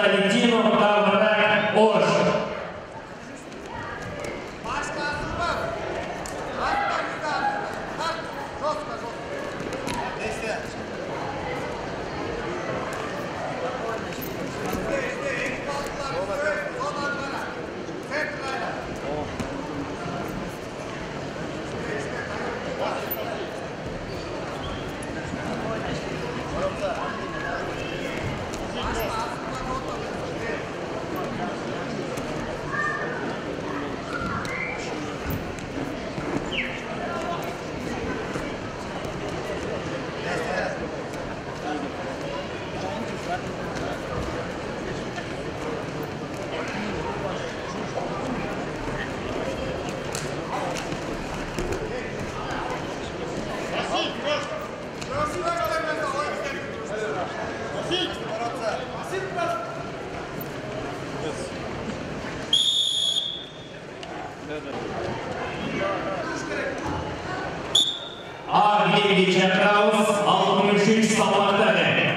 Валентину Таврак Ош. Евгений Чакраус, 63 салмақтағы.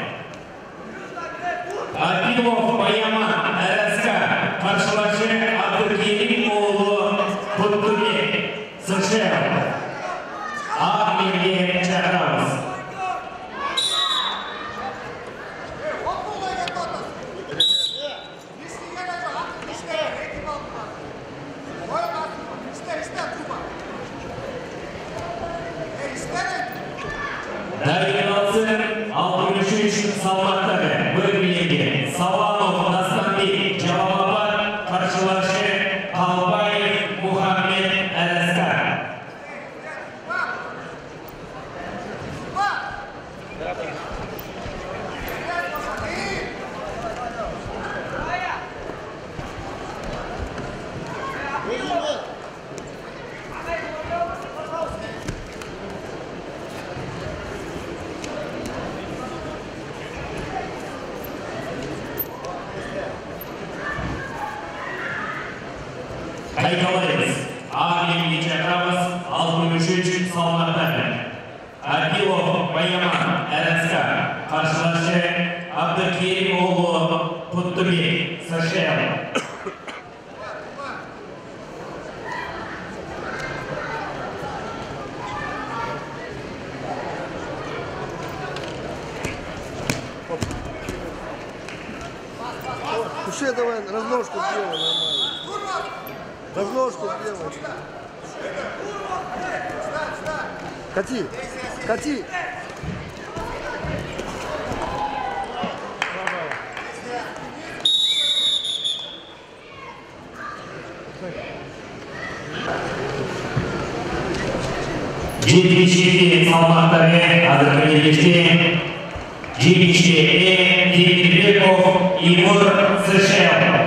Абилов Баяман, РСК, қаршылашы Абдыкерим оğlu Құттыбек, США. Евгений Чакраус. Дайындалсын 63 салмақтағы бөлімдегі Саланов Настанбек Жауабат, қаршылашы Қалбаев Мухаммед Әләскар. Қайталаймыз. Евгений Чакраус, 63 салмақтағы. Абилов Баяман, РСК, қаршылашы Абдыкерим оğlu Құттыбек, США. Слушай, давай разножку сделай нормально. Разножку сделай. Кати, кати. Жетінші салмақтағы қазіргі кезекте жетінші Темирбеков Игорь США.